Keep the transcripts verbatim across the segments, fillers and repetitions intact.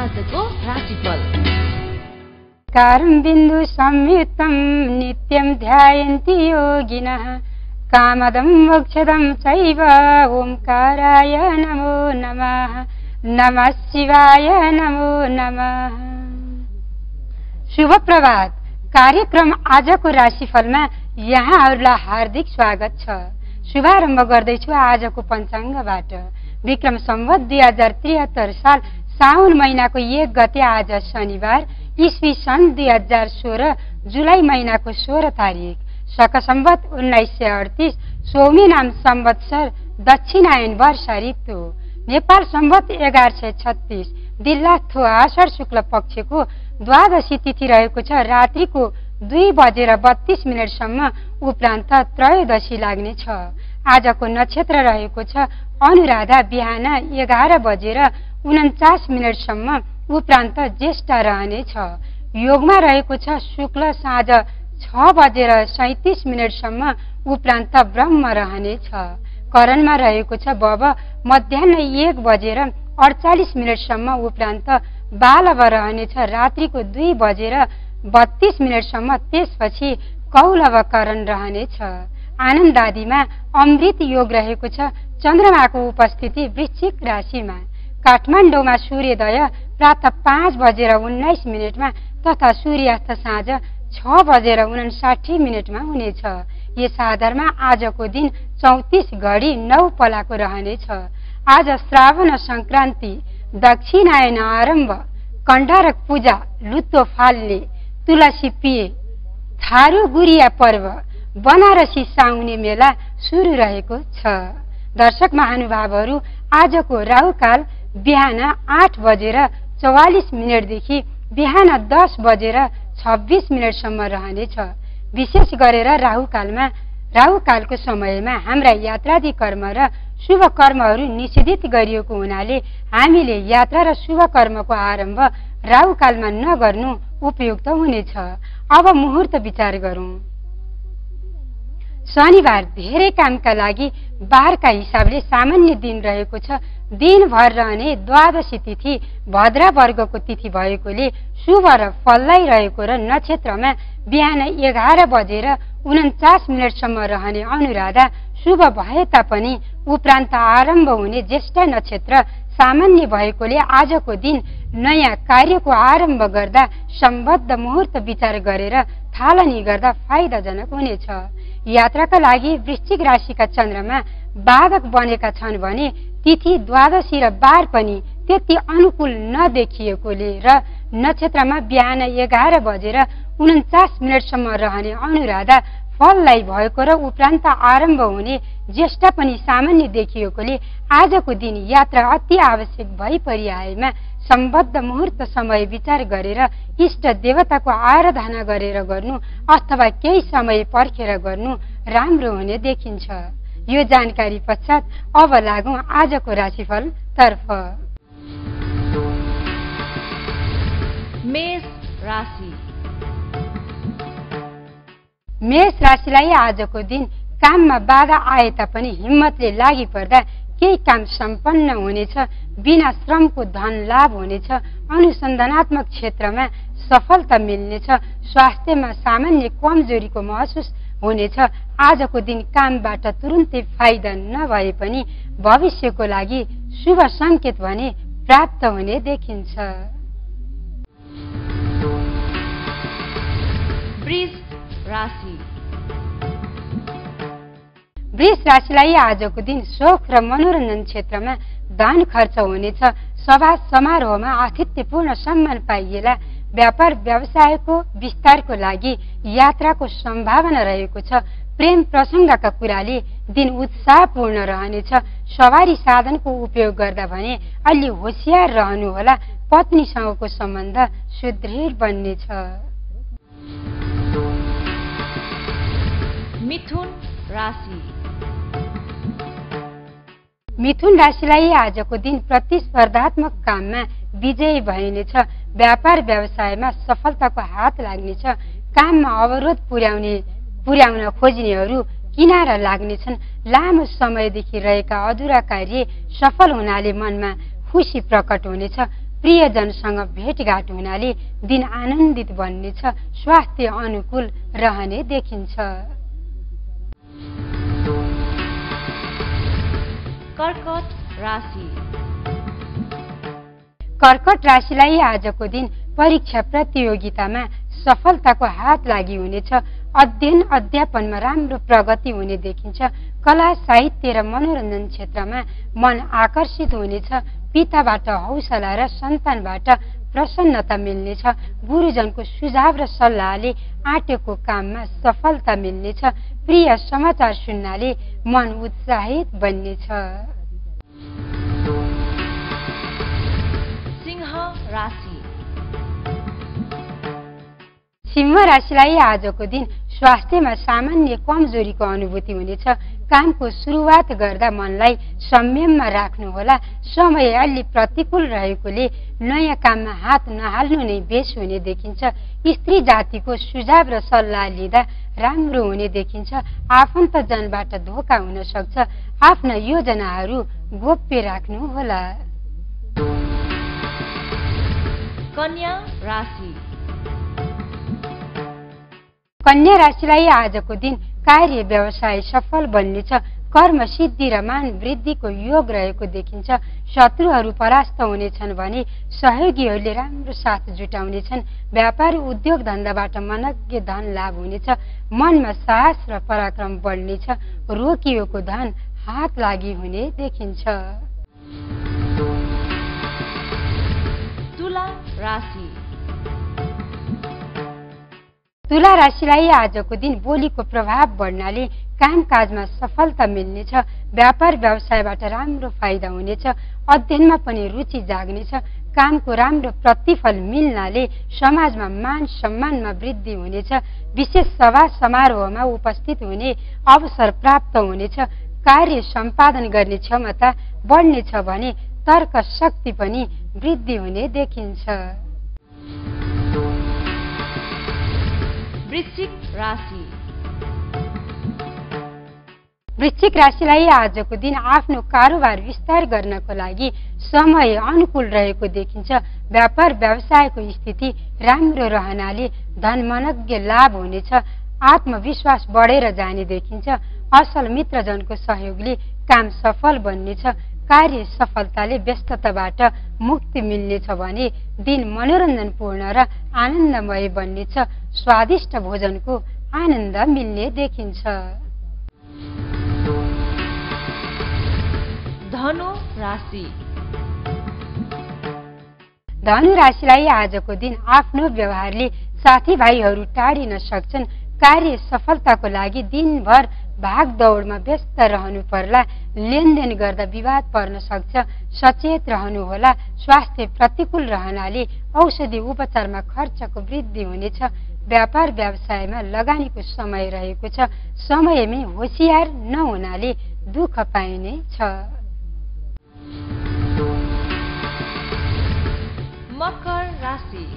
आजको राशिफल। कारं बिन्दु संयुक्तं नित्यं ध्यायन्ति योगिनः कामदं मोक्षदं चैव ओंकाराय नमो नमः। नमः शिवाय नमो नमः। शुभ प्रभात। कार्यक्रम आजको राशिफलमा यहाँहरूलाई हार्दिक स्वागत छ। शुभारम्भ गर्दैछु आजको पञ्चाङ्गबाट। विक्रम सम्वत दुई हजार त्रिहत्तर साल साउन महिनाको एक गते आज शनिबार, ईस्वी सन् दुई हजार सोह्र जुलाई महिनाको सोह्र तारिक, शक सम्वत उन्नाइस सय अडतिस, सोमी नाम संवत्सर, दक्षिणायन वर्ष ऋतु, नेपाल सम्वत एघार सय छत्तीस, दिल्लाथो आषाढ शुक्ल पक्षको द्वादशी तिथि रहेको छ। रात्रिको दुई बजेर बत्तीस मिनटसम्म उपरान्त त्रयोदशी लाग्नेछ। आजको नक्षत्र रहेको छ अनुराधा, बिहान एघार बजेर उन्चास मिनटसम्म उपरान्त ज्येष्ठ रहनेछ। योगमा रहेको छ शुक्ल, साँझ छ बजेर सैतिस मिनटसम्म उपरान्त ब्रह्म रहनेछ। करणमा रहेको छ बब, मध्याह एक बजेर अडचालिस मिनटसम्म उपरान्त बालव रहनेछ। रात्रिको दुई बजेर बत्तीस मिनटसम्म, त्यसपछि कौलव करण रहनेछ। आनन्द आदिमा अमृत योग रहेको छ। चन्द्रमाको उपस्थिति वृश्चिक राशिमा। काठमाडौँमा सूर्योदय प्रातः पाँच बजेर उन्नाइस मिनटमा तथा सूर्यास्त साँझ छ बजेर उनासाठी मिनटमा हुनेछ। यस आधारमा आजको दिन चौतिस घडी नौ पलाको रहनेछ। आज श्रावण संक्रान्ति, दक्षिणायन आरम्भ, कण्डारक पूजा, लुतो फाल्ने, तुलसी पिए, थारू गुरिया पर्व, बनारसी साउने मेला सुरु रहेको छ। दर्शक महानुभावहरू, आजको राहुकाल बिहान आठ बजेर चौवालिस मिनटदेखि बिहान दस बजेर छब्बिस मिनटसम्म रहनेछ। विशेष गरेर राहुकालमा राहुकालको समयमा हाम्रा यात्रादि कर्म र शुभ कर्महरू निषेधित गरिएको हुनाले हामीले यात्रा र शुभ कर्मको आरम्भ राहुकालमा नगर्नु उपयुक्त हुनेछ। अब मुहुर्त विचार गरौँ। शनिबार धेरै कामका लागि बारका हिसाबले सामान्य दिन रहेको छ। दिनभर रहने द्वादशी तिथि भद्रा वर्गको तिथि भएकोले शुभ र फलदायी रहेको र नक्षत्रमा बिहान एघार बजेर उन्चास मिनटसम्म रहने अनुराधा शुभ भए तापनि उपरान्त आरम्भ हुने ज्येष्ठ नक्षत्र सामान्य भएकोले आजको दिन नयाँ कार्यको आरम्भ गर्दा सम्बद्ध मुहुर्त विचार गरेर थालनी गर्दा फाइदाजनक हुनेछ। यात्राका लागि वृश्चिक राशिका चन्द्रमा बाधक बनेका छन् भने तिथि द्वादशी र बार पनि त्यति अनुकूल नदेखिएकोले र नक्षत्रमा बिहान एघार बजेर उन्चास मिनटसम्म रहने अनुराधा फललाई भएको र उपरान्त आरम्भ हुने ज्येष्ठ पनि सामान्य देखिएकोले आजको दिन यात्रा अति आवश्यक भई परिआएमा सम्बद्ध मुहुर्त समय विचार गरेर इष्ट देवताको आराधना गरेर गर्नु अथवा केही समय पर्खेर गर्नु राम्रो हुने देखिन्छ। यो जानकारी पश्चात अब लागौं आजको राशिफल तर्फ। मेष राशि। मेष राशिलाई आजको दिन काममा बाधा आए तापनि हिम्मतले लागि पर्दा केही काम सम्पन्न हुनेछ। बिना श्रमको धन लाभ हुनेछ। अनुसन्धानात्मक क्षेत्रमा सफलता मिल्नेछ। स्वास्थ्यमा सामान्य कमजोरीको महसुस हुनेछ। आजको दिन कामबाट तुरुन्तै फाइदा नभए पनि भविष्यको लागि शुभ संकेत भने प्राप्त हुने देखिन्छ। वृष राशि। वृष राशिलाई आजको दिन शोक र मनोरञ्जन क्षेत्रमा धन खर्च हुनेछ। सभा समारोहमा आतिथ्यपूर्ण सम्मान पाइएला। व्यापार व्यवसायको विस्तारको लागि यात्राको सम्भावना रहेको छ। प्रेम प्रसङ्गका कुराले दिन उत्साहपूर्ण रहनेछ। सवारी साधनको उपयोग गर्दा भने अलि होशियार रहनुहोला। पत्नीसँगको सम्बन्ध सुदृढ बन्नेछ। मिथुन राशि। मिथुन राशिलाई आजको दिन प्रतिस्पर्धात्मक काममा विजयी भइनेछ। व्यापार व्यवसायमा सफलताको हात लाग्नेछ। काममा अवरोध पुर्याउने पुर्याउन खोज्नेहरू किनारा लाग्नेछन्। लामो समयदेखि रहेका अधुरा कार्य सफल हुनाले मनमा खुसी प्रकट हुनेछ। प्रियजनसँग भेटघाट हुनाले दिन आनन्दित बन्नेछ, स्वास्थ्य अनुकूल रहने देखिन्छ। कर्कट राशि। कर्कट राशिलाई आजको दिन परीक्षा प्रतियोगितामा सफलताको हात लागि हुनेछ। अध्ययन अध्यापनमा राम्रो प्रगति हुने देखिन्छ। कला साहित्य र मनोरञ्जन क्षेत्रमा मन आकर्षित हुनेछ। पिताबाट हौसला र सन्तानबाट प्रसन्नता मिल्नेछ। गुरुजनको सुझाव र सल्लाहले आँटेको काममा सफलता मिल्नेछ। प्रिय समाचार सुन्नाले मन उत्साहित बन्नेछ। सिंह राशि। सिंह राशिलाई आजको दिन स्वास्थ्यमा सामान्य कमजोरीको अनुभूति हुनेछ। कामको सुरुवात गर्दा मनलाई संयममा राख्नुहोला। समय अलि प्रतिकूल रहेकोले नयाँ काममा हात नहाल्नु नै बेस हुने देखिन्छ। स्त्री जातिको सुझाव र सल्लाह लिँदा राम्रो हुने देखिन्छ। आफन्तजनबाट धोका हुन सक्छ। आफ्ना योजनाहरू गोप्य राख्नुहोला। कन्या राशि। कन्या राशिलाई आजको दिन कार्य व्यवसाय सफल बन्नेछ। कर्म सिद्धि र मान वृद्धिको योग रहेको देखिन्छ। शत्रुहरू परास्त हुनेछन् भने सहयोगीहरूले राम्रो साथ जुटाउनेछन्। व्यापार उद्योग धन्दाबाट मनज्ञ धन लाभ हुनेछ। मनमा साहस र पराक्रम बढ्नेछ। रोकिएको धन हात लागि हुने देखिन्छ। तुला राशि। तुला राशिलाई आजको दिन बोलीको प्रभाव बढ्नाले कामकाजमा सफलता मिल्नेछ। व्यापार व्यवसायबाट राम्रो फाइदा हुनेछ। अध्ययनमा पनि रुचि जाग्नेछ। कामको राम्रो प्रतिफल मिल्नाले समाजमा मान सम्मानमा वृद्धि हुनेछ। विशेष सभा समारोहमा उपस्थित हुने अवसर प्राप्त हुनेछ। कार्य सम्पादन गर्ने क्षमता बढ्नेछ भने तर्क शक्ति पनि वृद्धि हुने देखिन्छ। वृश्चिक राशि। वृश्चिक राशिलाई आजको दिन आफ्नो कारोबार विस्तार गर्नको लागि समय अनुकूल रहेको देखिन्छ। व्यापार व्यवसायको स्थिति राम्रो रहनाले धनमनज्ञ लाभ हुनेछ। आत्मविश्वास बढेर जाने देखिन्छ। असल मित्रजनको सहयोगले काम सफल बन्नेछ। कार्य सफलताले व्यस्तताबाट मुक्ति मिल्नेछ भने दिन मनोरञ्जनपूर्ण र आनन्दमय बन्नेछ। स्वादिष्ट भोजनको आनन्द मिल्ने देखिन्छ। धनु राशि। धनु राशिलाई आजको दिन आफ्नो व्यवहारले साथीभाइहरू टाढिन सक्छन्। कार्य सफलताको लागि दिनभर भाग दौडमा व्यस्त रहनु पर्ला। लेनदेन गर्दा विवाद पर्न सक्छ। सचेत रहनुहोला। स्वास्थ्य प्रतिकूल रहनाले औषधि उपचारमा खर्चको वृद्धि हुनेछ। व्यापार व्यवसायमा लगानीको समय रहेको छ। समयमै होशियार नहुनाले दुःख पाइने छ। मकर राशि।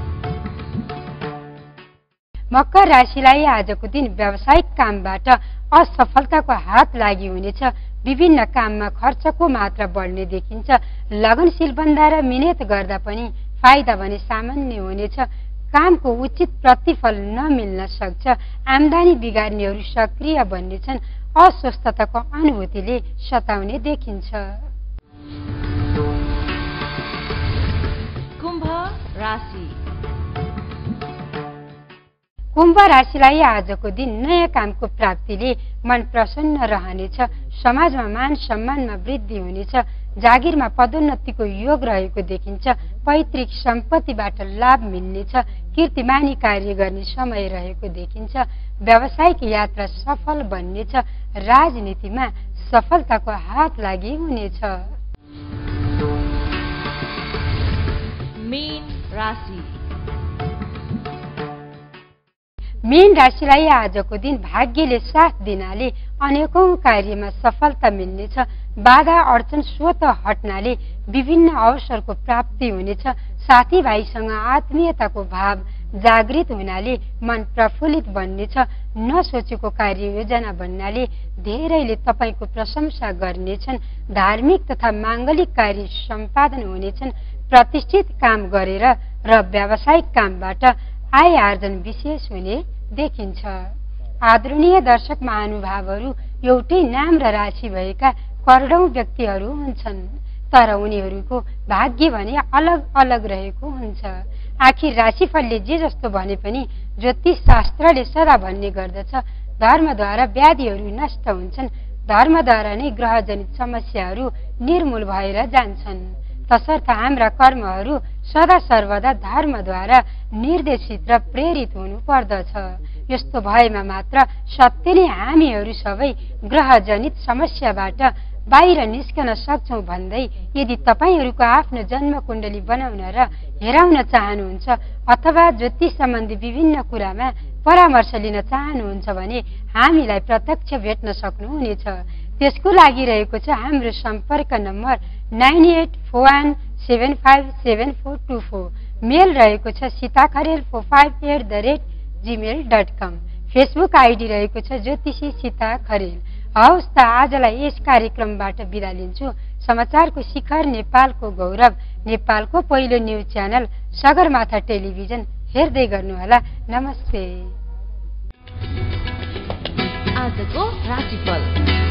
मकर राशिलाई आजको दिन व्यावसायिक कामबाट असफलताको हात लागि हुनेछ। विभिन्न काममा खर्चको मात्रा बढ्ने देखिन्छ। लगनशील बन्दा र मिहिनेत गर्दा पनि फाइदा भने सामान्य हुनेछ। कामको उचित प्रतिफल नमिल्न सक्छ। आम्दानी बिगार्नेहरू सक्रिय बन्नेछन्। अस्वस्थताको अनुभूतिले सताउने देखिन्छ। कुम्भ राशि। कुम्भ राशिलाई आजको दिन नयाँ कामको प्राप्तिले मन प्रसन्न रहनेछ। समाजमा मान सम्मानमा वृद्धि हुनेछ। जागिरमा पदोन्नतिको योग रहेको देखिन्छ। पैतृक सम्पत्तिबाट लाभ मिल्नेछ। कीर्तिमानी कार्य गर्ने समय रहेको देखिन्छ। व्यावसायिक यात्रा सफल बन्नेछ। राजनीतिमा सफलताको हात लागि हुनेछ। मीन राशि। मीन राशिलाई आजको दिन भाग्यले साथ दिनाले अनेकौं कार्यमा सफलता मिल्नेछ। बाधा अडचन स्वत हट्नाले विभिन्न अवसरको प्राप्ति हुनेछ। साथीभाइसँग आत्मीयताको भाव जागृत हुनाले मन प्रफुल्लित बन्नेछ। नसोचेको कार्य योजना बन्नाले धेरैले तपाईको प्रशंसा गर्नेछन्। धार्मिक तथा माङ्गलिक कार्य सम्पादन हुनेछन्। प्रतिष्ठित काम गरेर र व्यावसायिक कामबाट आय आर्जन विशेष हुने देखिन्छ। आदरणीय दर्शक महानुभावहरू एउटै नाम र राशि भएका करोडौं व्यक्तिहरू हुन्छन्, तर उनीहरूको भाग्य भने अलग अलग रहेको हुन्छ। आखिर राशिफलले जे जस्तो भने पनि ज्योतिष शास्त्रले सदा भन्ने गर्दछ, धर्मद्वारा व्याधिहरू नष्ट हुन्छन्, धर्मद्वारा नै ग्रहजनित समस्याहरू निर्मूल भएर जान्छन्। तसर्थ हाम्रा कर्महरू सदा सर्वदा धर्मद्वारा निर्देशित र प्रेरित हुनु पर्दछ। यस्तो भएमा मात्र सत्य नै हामीहरू सबै ग्रहजनित समस्याबाट बाहिर निस्कन सक्छौं भन्दै यदि तपाईहरूको आफ्नो जन्म कुण्डली बनाउन र हेराउन चाहनुहुन्छ अथवा ज्योतिष सम्बन्धी विभिन्न कुरामा परामर्श लिन चाहनुहुन्छ भने हामीलाई प्रत्यक्ष भेट्न सक्नुहुनेछ। त्यसको लागि रहेको छ हाम्रो सम्पर्क number nine eight four one seven five seven four two four. Mail रहेको छ Sita Kharel four five eight the rate Gmail dot com. Facebook ID रहेको छ ज्योतिषी सीता खरेल। हवस् त आजलाई यस कार्यक्रमबाट बिदा लिन्छु। समाचारको शिखर, नेपालको गौरव, नेपालको पहिलो न्युज च्यानल सगरमाथा टेलिभिजन हेर्दै गर्नुहोला। नमस्ते। आजको राशिफल।